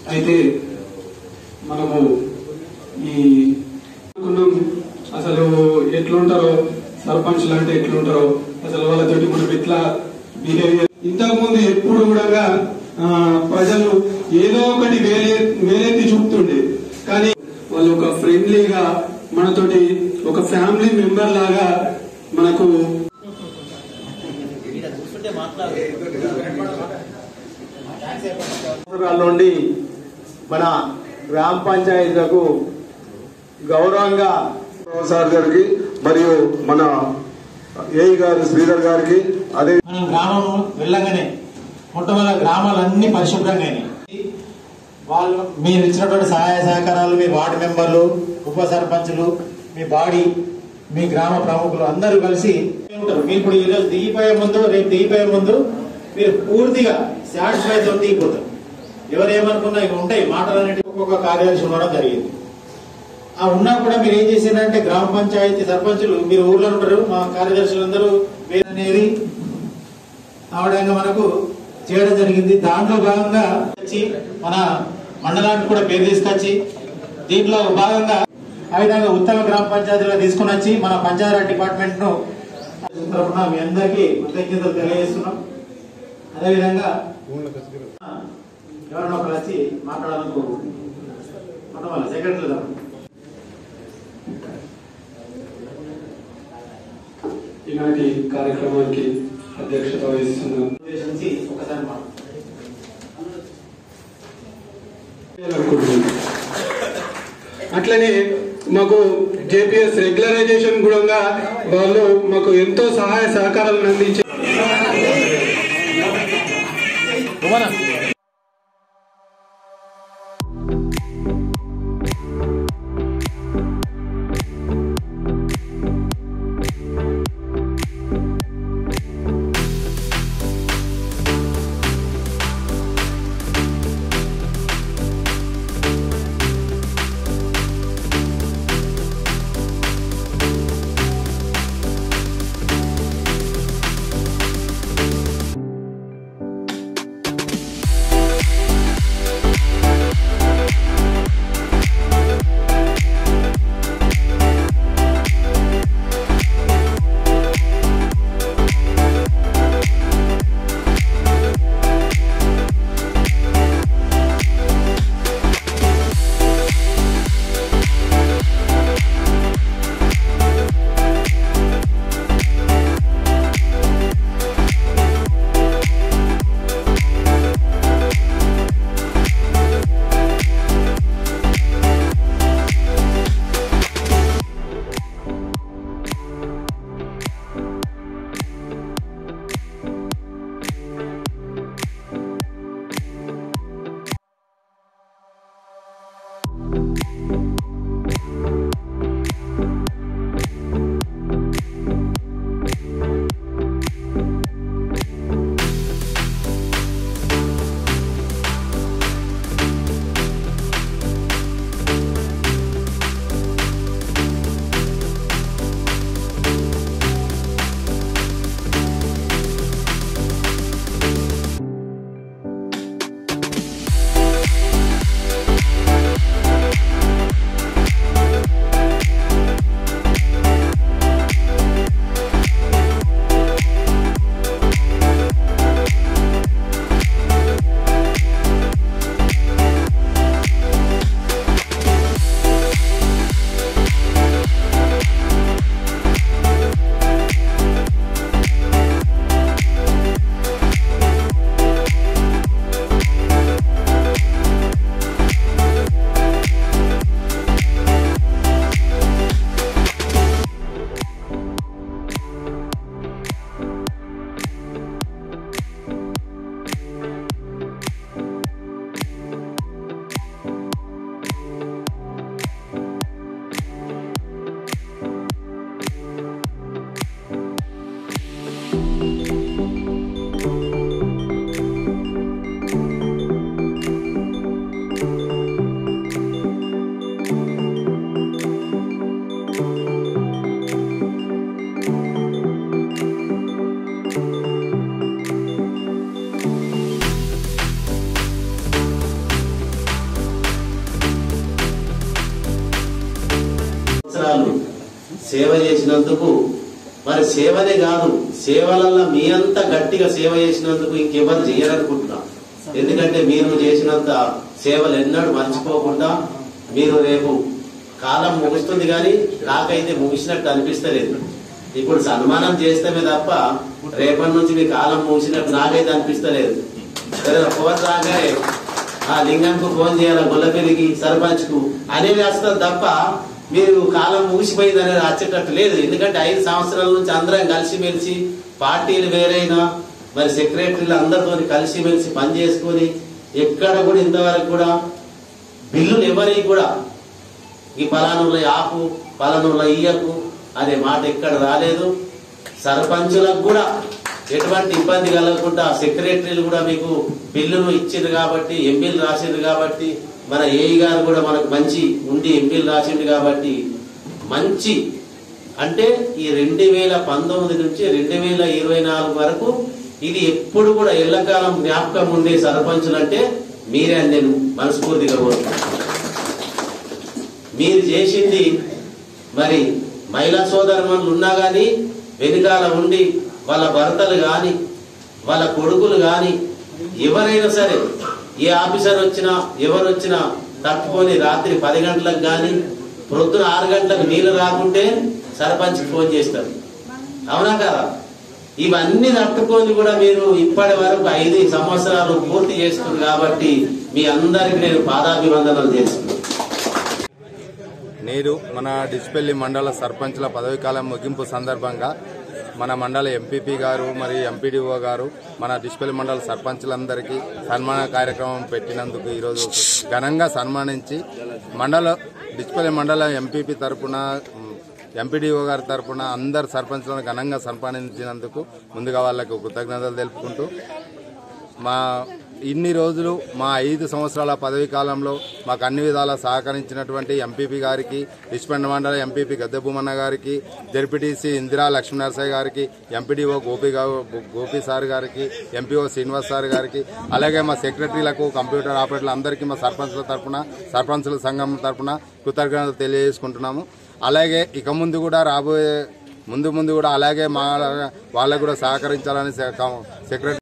అయితే మనము ఈ అసలు ఎట్లుంటారో సర్పంచ్లు అంటే ఎట్లుంటారో అసలు వాళ్ళతోటి మనం ఎట్లా బిహేవియర్ ఇంతకుముందు ఎప్పుడు కూడా ప్రజలు ఏదో ఒకటి వేలెత్తి చూపుతుండే, కానీ వాళ్ళు ఒక ఫ్రెండ్లీగా మనతోటి ఒక ఫ్యామిలీ మెంబర్ లాగా మనకు నుండి మన గ్రామ పంచాయతీలకు గౌరవంగా సార్ గారికి మరియు మన ఏఈ గారు శ్రీధర్ గారికి అదే మనం గ్రామం వెళ్ళగానే మొట్టమొదటి గ్రామాలన్నీ పరిశుభ్రంగా వాళ్ళు మీరు ఇచ్చినటువంటి సహాయ సహకారాలు మీ వార్డు మెంబర్లు ఉప సర్పంచులు మీ బాడీ మీ గ్రామ ప్రముఖులు అందరూ కలిసి ఉంటారు. మీరు ఇప్పుడు ఈరోజు దిగిపోయే ముందు రేపు దిగిపోయే ముందు మీరు పూర్తిగా సాటిస్ఫై తో దిగిపోతారు. ఎవరు ఏమనుకున్నా ఇక ఉంటాయి మాటలు అనేవి ఒక్కొక్క కార్యదర్శి ఉండడం జరిగింది. ఆ ఉన్నా కూడా మీరు ఏం చేసిందంటే గ్రామ పంచాయతీ సర్పంచులు మీరు ఊర్లో ఉంటారు, మా కార్యదర్శులందరూ అనేది ఆవిడంగా మనకు చేయడం జరిగింది. దాంట్లో భాగంగా వచ్చి మన మండలానికి కూడా పేరు తీసుకొచ్చి దీంట్లో భాగంగా ఆ విధంగా ఉత్తమ గ్రామ పంచాయతీలో తీసుకుని వచ్చి మన పంచాయతీరాజ్ డిపార్ట్మెంట్ ను తరఫున మీ అందరికీ కృతజ్ఞతలు తెలియజేస్తున్నాం. అదేవిధంగా ఎవరైనా ఒకరు వచ్చి మాట్లాడాలకు మన సెక్రటరీ ఈనాటి కార్యక్రమానికి అధ్యక్షత వహిస్తున్నాం. ఒకసారి అట్లనే మాకు జేపీఎస్ రెగ్యులరైజేషన్ కూడా వాళ్ళు మాకు ఎంతో సహాయ సహకారాలను అందించారు. సేవ చేసినందుకు, మరి సేవనే కాదు సేవలలో మీ అంత గట్టిగా సేవ చేసినందుకు ఇంకెవరు చేయరనుకుంటున్నా. ఎందుకంటే మీరు చేసినంత సేవలు ఎన్నడూ మర్చిపోకుండా మీరు రేపు కాలం ముగుస్తుంది, కానీ నాకైతే ముగిసినట్టు అనిపిస్తలేదు. ఇప్పుడు సన్మానం చేస్తేమే తప్ప రేపటి నుంచి మీ కాలం ముగిసినట్టు నాకైతే అనిపిస్తలేదు. ఫోన్ రాగానే ఆ లింగంకు ఫోన్ చేయాలి, గొల్లపల్లికి సర్పంచ్ కు అనేది వస్తుంది తప్ప మీరు కాలం ముగిసిపోయింది అనేది వచ్చేటట్టు లేదు. ఎందుకంటే 5 సంవత్సరాల నుంచి అందరం కలిసిమెలిసి, పార్టీలు వేరైనా మరి సెక్రటరీలు అందరితో కలిసిమెలిసి పని చేసుకుని ఎక్కడ కూడా ఇంతవరకు కూడా బిల్లులు ఎవరికి కూడా ఈ పలానుల ఆపు పలానుల ఇయ్యకు అనే మాట ఎక్కడ రాలేదు. సర్పంచులకు కూడా ఎటువంటి ఇబ్బంది కలగకుండా సెక్రటరీలు కూడా మీకు బిల్లులు ఇచ్చిండ్రు కాబట్టి, ఎంపీలు రాసిండ్రు కాబట్టి, మన ఏఈ గారు కూడా మనకు మంచి ఉండి ఎంపీలు రాసిండు కాబట్టి మంచి అంటే ఈ 2019 నుంచి 2024 వరకు ఇది ఎప్పుడు కూడా ఎల్లకాలం జ్ఞాపకం ఉండే సర్పంచులు అంటే మీరే అని నేను మనస్ఫూర్తిగా కోరుతున్నాను. మీరు చేసింది మరి మహిళా సోదరుమణులు ఉన్నా కానీ వెనుకాల ఉండి వాళ్ళ భర్తలు కానీ వాళ్ళ కొడుకులు కానీ ఎవరైనా సరే ఏ ఆఫీసర్ వచ్చినా ఎవరు వచ్చినా తట్టుకొని రాత్రి 10 గంటలకు కానీ ప్రొద్దున 6 గంటలకు నీళ్లు రాకుంటే సర్పంచ్కి ఫోన్ చేస్తారు. అవునా కదా? ఇవన్నీ తట్టుకొని కూడా మీరు ఇప్పటి వరకు 5 సంవత్సరాలు పూర్తి చేస్తుంది కాబట్టి మీ అందరికి నేను పాదాభివందనలు చేస్తున్నాను. నేడు మన డిస్పెల్లి మండల సర్పంచ్ల పదవీకాలం ముగింపు సందర్భంగా మన మండల ఎంపీపీ గారు మరియు ఎంపీడీఓ గారు మన డిస్పెల్లి మండల సర్పంచ్లందరికీ సన్మాన కార్యక్రమం పెట్టినందుకు ఈరోజు ఘనంగా సన్మానించి డిస్పెల్లి మండల ఎంపీపీ తరపున ఎంపీడీఓ గారి తరపున అందరు సర్పంచ్లను ఘనంగా సన్మానించినందుకు ముందుగా వాళ్ళకు కృతజ్ఞతలు తెలుపుకుంటూ ఇన్ని రోజులు మా 5 సంవత్సరాల పదవీ కాలంలో మాకు అన్ని విధాలా సహకరించినటువంటి ఎంపీపీ గారికి, డిస్పెండ్ మండల ఎంపీపీ గద్దెభూమన్న గారికి, జెడ్పీటీసీ ఇందిరా లక్ష్మీనరసయ్య గారికి, ఎంపీడీఓ గోపి సార్ గారికి, ఎంపీఓ శ్రీనివాస్ సార్ గారికి, అలాగే మా సెక్రటరీలకు, కంప్యూటర్ ఆపరేటర్లు అందరికీ మా సర్పంచుల సంఘం తరఫున కృతజ్ఞతలు తెలియజేసుకుంటున్నాము. అలాగే ఇక ముందు కూడా రాబోయే ముందు కూడా అలాగే వాళ్ళకు కూడా సహకరించాలని సెక్రటరీ